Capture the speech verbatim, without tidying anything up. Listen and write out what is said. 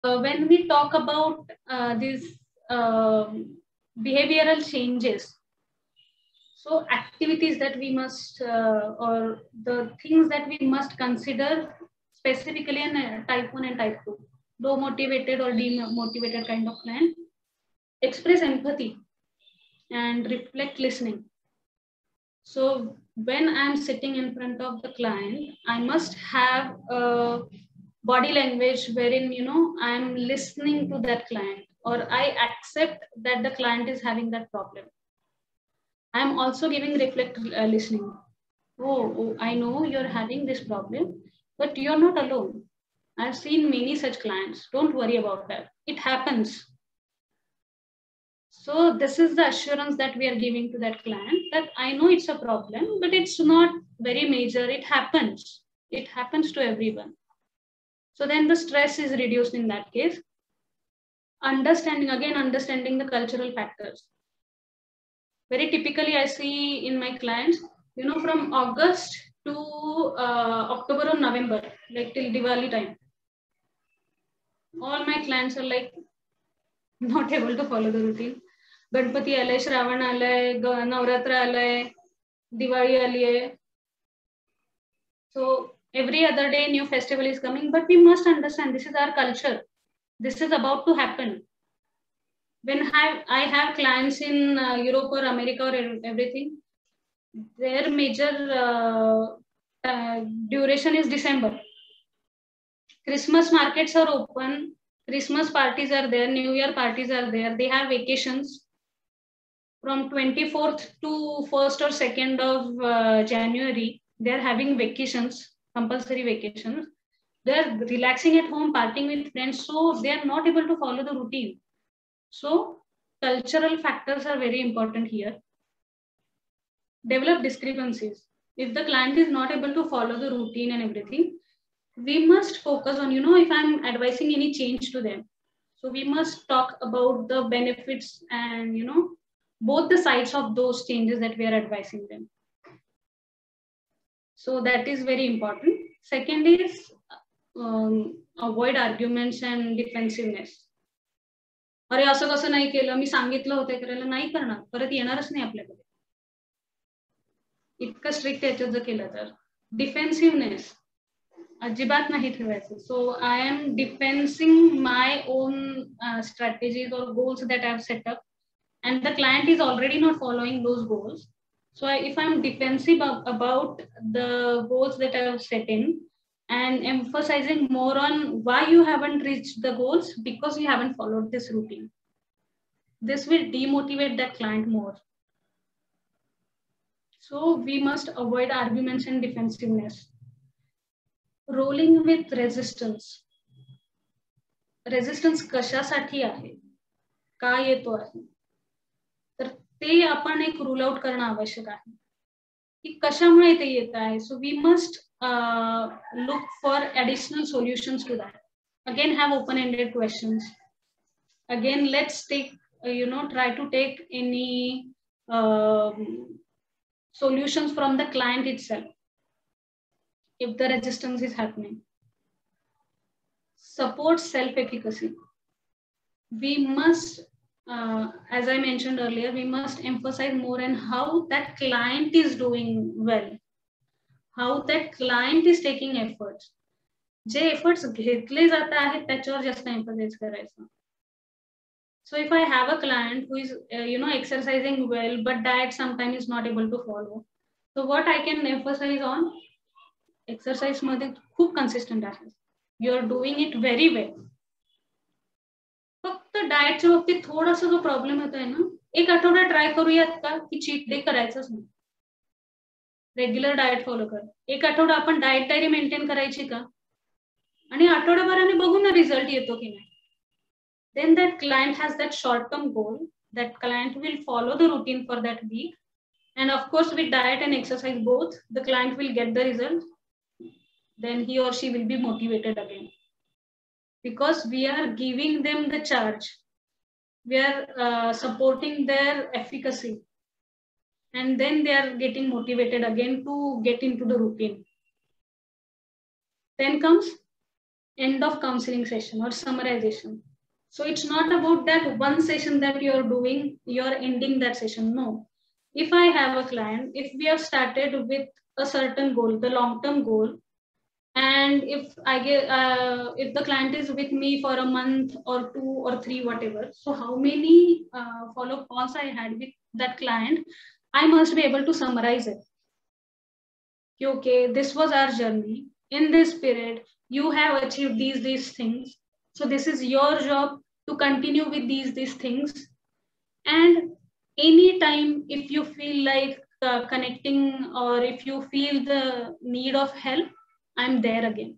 uh, when we talk about uh, these uh, behavioral changes, so activities that we must, uh, or the things that we must consider specifically in uh, type one and type two, low motivated or demotivated kind of client, express empathy and reflect listening. So when I'm sitting in front of the client, I must have a body language wherein, you know, I'm listening to that client, or I accept that the client is having that problem. I'm also giving reflect uh, listening. Oh, oh, I know you're having this problem, but you're not alone. I've seen many such clients. Don't worry about that. It happens. So this is the assurance that we are giving to that client, that I know it's a problem, but it's not very major. It happens. It happens to everyone. So then the stress is reduced in that case. Understanding, again, understanding the cultural factors. Very typically, I see in my clients, you know, from August to uh, October or November, like till Diwali time, all my clients are like not able to follow the routine. Ganpati आले, श्रावण आलंय, नवरात्र आलंय, दिवाळी आली आहे. So every other day new festival is coming, but we must understand this is our culture. This is about to happen. When I, I have clients in uh, Europe or America or everything, their major uh, uh, duration is December. Christmas markets are open, Christmas parties are there, New Year parties are there, they have vacations. From twenty-fourth to first or second of uh, January, they're having vacations, compulsory vacations. They're relaxing at home, partying with friends, so they're not able to follow the routine. So cultural factors are very important here. Develop discrepancies. If the client is not able to follow the routine and everything, we must focus on, you know, if I'm advising any change to them. So we must talk about the benefits and, you know, both the sides of those changes that we are advising them. So that is very important. Second is um, avoid arguments and defensiveness. अरे असं कसं नाही केलं, मी सांगितलं होतं करायला, नाही करणार, परत येणारच नाही आपल्याकडे. इतकं स्ट्रिक्ट याच्यात जर केलं तर डिफेन्सिव्हनेस अजिबात नाही ठेवायचं. So I am defensing my own strategies or goals that I have set up, and the client is already not following those goals. So if I'm defensive about the goals that I have set in and emphasizing more on why you haven't reached the goals, because you haven't followed this routine, this will demotivate that client more. So we must avoid arguments and defensiveness. Rolling with resistance. Resistance कशासाठी आहे, का येतो आहे, तर ते आपण एक rule out करणं आवश्यक आहे की कशामुळे ते येत आहे. So we must look for additional solutions to that. Again have open ended questions. Again let's take, you know, try to take any uh, solutions from the client itself if the resistance is happening. Support self-efficacy. We must, uh, as I mentioned earlier, we must emphasize more on how that client is doing well, how that client is taking efforts. जे efforts घेतले जात आहेत त्याच्यावर जास्त emphasize करायचं. So if I have a client who is, uh, you know, exercising well, but diet sometimes is not able to follow, so what I can emphasize on, exercise मध्ये खूप consistent आहे, you are doing it very well. फक्त डाएटच्या बाबतीत थोडासा जो problem होतोय ना, एक आठवडा ट्राय करूयात का की चीट डे करायचंच नाही, रेग्युलर डाएट फॉलो कर. एक आठवडा आपण डाएट डायरी मेंटेन करायची का, आणि आठवड्याभराने बघू ना रिझल्ट येतो की नाही. Then that client has that short-term goal. That client will follow the routine for that week, and of course, with diet and exercise both, the client will get the result. Then he or she will be motivated again, because we are giving them the charge. We are uh, supporting their efficacy, and then they are getting motivated again to get into the routine. Then comes end of counseling session or summarization. So it's not about that one session that you're doing, you're ending that session. No. If I have a client, if we have started with a certain goal, the long-term goal, and if I get, uh, if the client is with me for a month or two or three, whatever, so how many uh, follow-up calls I had with that client, I must be able to summarize it. Okay, this was our journey. In this period, you have achieved these, these things. So this is your job to continue with these, these things. And anytime if you feel like uh, connecting, or if you feel the need of help, I'm there again.